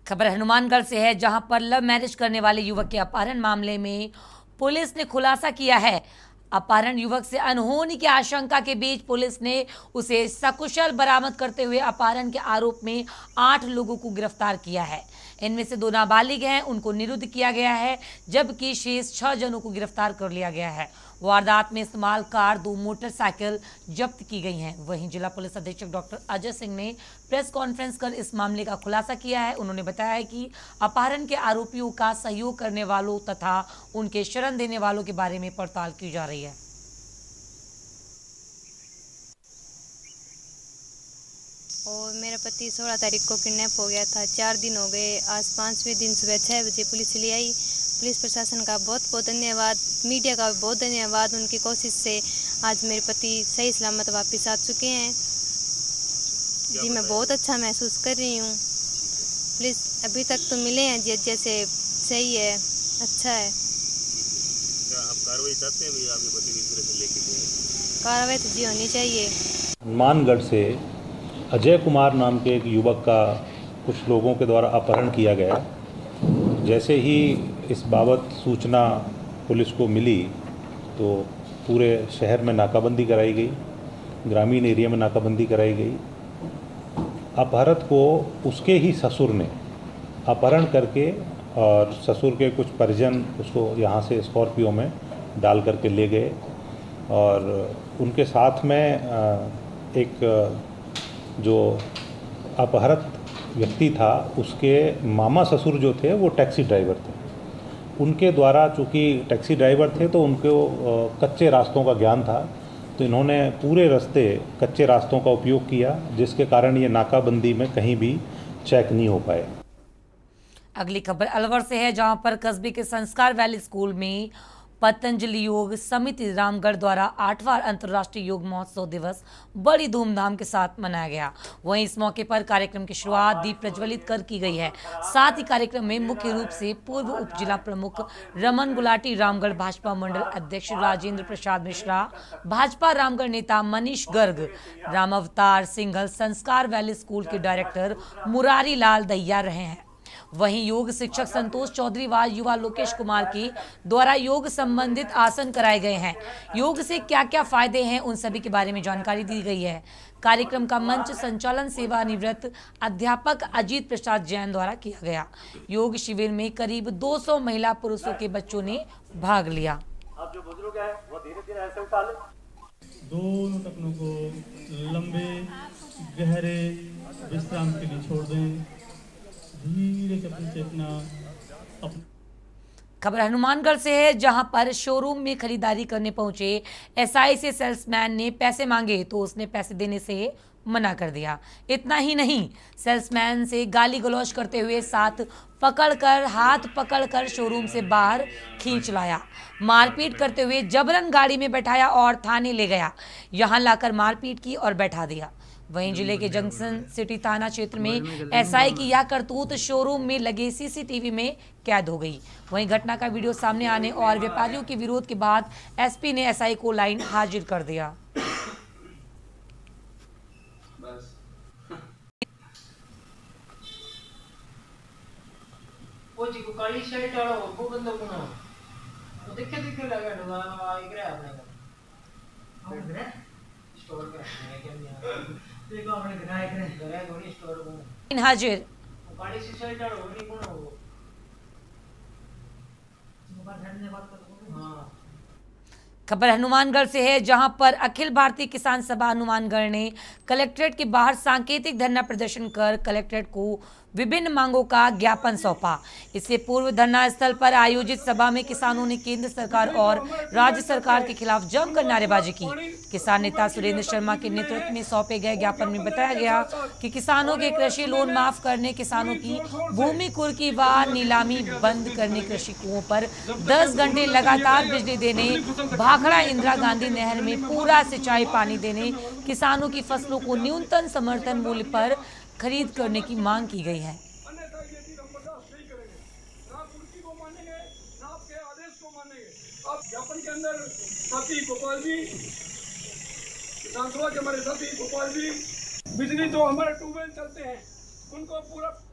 खबर हनुमानगढ़ से है, जहां पर लव मैरिज करने वाले युवक के अपहरण मामले में पुलिस ने खुलासा किया है। अपहरण युवक से अनहोनी की आशंका के बीच पुलिस ने उसे सकुशल बरामद करते हुए अपहरण के आरोप में 8 लोगों को गिरफ्तार किया है। इनमें से 2 नाबालिग हैं, उनको निरुद्ध किया गया है, जबकि शेष 6 जनों को गिरफ्तार कर लिया गया है। वारदात में इस्तेमाल कार, 2 मोटरसाइकिल जब्त की गई हैं। वहीं जिला पुलिस अधीक्षक डॉक्टर अजय सिंह ने प्रेस कॉन्फ्रेंस कर इस मामले का खुलासा किया है। उन्होंने बताया है कि अपहरण के आरोपियों का सहयोग करने वालों तथा उनके शरण देने वालों के बारे में पड़ताल की जा रही है। और मेरा पति 16 तारीख को किडनैप हो गया था। 4 दिन हो गए। आज 5वें दिन सुबह 6 बजे पुलिस ले आई। पुलिस प्रशासन का बहुत बहुत धन्यवाद, मीडिया का बहुत धन्यवाद। उनकी कोशिश से आज मेरे पति सही सलामत वापस आ चुके हैं। जी मैं बहुत अच्छा महसूस कर रही हूँ। पुलिस अभी तक तो मिले हैं जैसे सही है, अच्छा है। क्या आप कार्रवाई चाहते हैं भैया आपके पति की सुरक्षा लेके गए? कार्रवाई तो जी होनी चाहिए। हनुमानगढ़ से अजय कुमार नाम के एक युवक का कुछ लोगों के द्वारा अपहरण किया गया। जैसे ही इस बाबत सूचना पुलिस को मिली तो पूरे शहर में नाकाबंदी कराई गई, ग्रामीण एरिया में नाकाबंदी कराई गई। अपहरत को उसके ही ससुर ने अपहरण करके और ससुर के कुछ परिजन उसको यहाँ से स्कॉर्पियो में डाल करके ले गए और उनके साथ में एक जो अपहरत व्यक्ति था उसके मामा ससुर जो थे वो टैक्सी ड्राइवर थे। उनके द्वारा, चूँकि टैक्सी ड्राइवर थे तो उनको कच्चे रास्तों का ज्ञान था, तो इन्होंने पूरे रास्ते कच्चे रास्तों का उपयोग किया, जिसके कारण ये नाकाबंदी में कहीं भी चेक नहीं हो पाए। अगली खबर अलवर से है, जहां पर कस्बे के संस्कार वैली स्कूल में पतंजलि योग समिति रामगढ़ द्वारा 8वां अंतर्राष्ट्रीय योग महोत्सव दिवस बड़ी धूमधाम के साथ मनाया गया। वहीं इस मौके पर कार्यक्रम की शुरुआत दीप प्रज्वलित कर की गई है। साथ ही कार्यक्रम में मुख्य रूप से पूर्व उप जिला प्रमुख रमन गुलाटी, रामगढ़ भाजपा मंडल अध्यक्ष राजेंद्र प्रसाद मिश्रा, भाजपा रामगढ़ नेता मनीष गर्ग, राम अवतार सिंघल, संस्कार वैली स्कूल के डायरेक्टर मुरारी लाल दहिया रहे हैं। वहीं योग शिक्षक संतोष चौधरी व युवा लोकेश कुमार के द्वारा योग संबंधित आसन कराए गए हैं। योग से क्या क्या फायदे हैं उन सभी के बारे में जानकारी दी गई है। कार्यक्रम का मंच संचालन सेवानिवृत्त अध्यापक अजीत प्रसाद जैन द्वारा किया गया। योग शिविर में करीब 200 महिला पुरुषों के बच्चों ने भाग लिया। अब जो बुजुर्ग है वो धीरे-धीरे ऐसे उठा ले। दोनों टखनों को लंबे गहरे विश्राम के लिए छोड़ दें। धीरे से अपना खबर हनुमानगढ़ से है, जहां पर शोरूम में खरीदारी करने पहुंचे एसआई से सेल्समैन ने पैसे मांगे तो उसने पैसे देने से मना कर दिया। इतना ही नहीं, सेल्समैन से गाली गलौज करते हुए हाथ पकड़कर शोरूम से बाहर खींच लाया। मारपीट करते हुए जबरन गाड़ी में बैठाया और थाने ले गया। यहां लाकर मारपीट की और बैठा दिया। वहीं जिले के जंक्शन सिटी थाना क्षेत्र में एसआई की यह करतूत शोरूम में लगे सीसीटीवी में कैद हो गई। वहीं घटना का वीडियो सामने आने और व्यापारियों के विरोध के बाद एसपी ने एसआई को लाइन हाजिर कर दिया। हाजिर खबर हनुमानगढ़ से है, जहां पर अखिल भारतीय किसान सभा हनुमानगढ़ ने कलेक्ट्रेट के बाहर सांकेतिक धरना प्रदर्शन कर कलेक्ट्रेट को विभिन्न मांगों का ज्ञापन सौंपा। इससे पूर्व धरना स्थल पर आयोजित सभा में किसानों ने केंद्र सरकार और राज्य सरकार के खिलाफ जमकर नारेबाजी की। किसान नेता सुरेंद्र शर्मा के नेतृत्व में सौंपे गए ज्ञापन में बताया गया कि किसानों के कृषि लोन माफ करने, किसानों की भूमि कुर्की व नीलामी बंद करने, कृषि कुओं पर 10 घंटे लगातार बिजली देने, भाखड़ा इंदिरा गांधी नहर में पूरा सिंचाई पानी देने, किसानों की फसलों को न्यूनतम समर्थन मूल्य पर खरीद करने की मांग की गई है। ज्ञापन के अंदर साथी गोपाल जी, किसान सभा के हमारे साथी गोपाल जी, बिजली जो हमारे ट्यूबवेल चलते हैं उनको पूरा